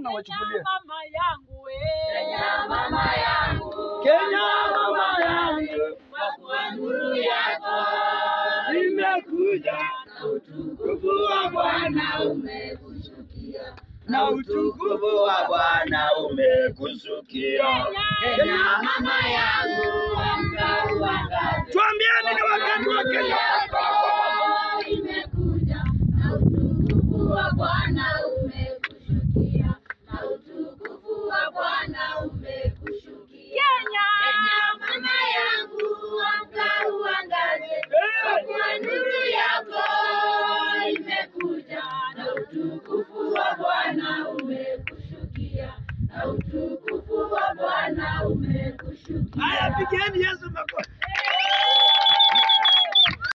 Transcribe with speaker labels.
Speaker 1: na wachukulie.
Speaker 2: Mama yangu
Speaker 3: Kenya mama yangu,
Speaker 1: Kenya mama yangu,
Speaker 3: kwa nuru yako
Speaker 1: imekuja
Speaker 3: na utukufu wa Bwana umekushukia,
Speaker 1: na utukufu wa Bwana umekushukia.
Speaker 3: Kenya mama yangu, amka uangaze.
Speaker 1: Tuambieni ni wakati wa Kenya.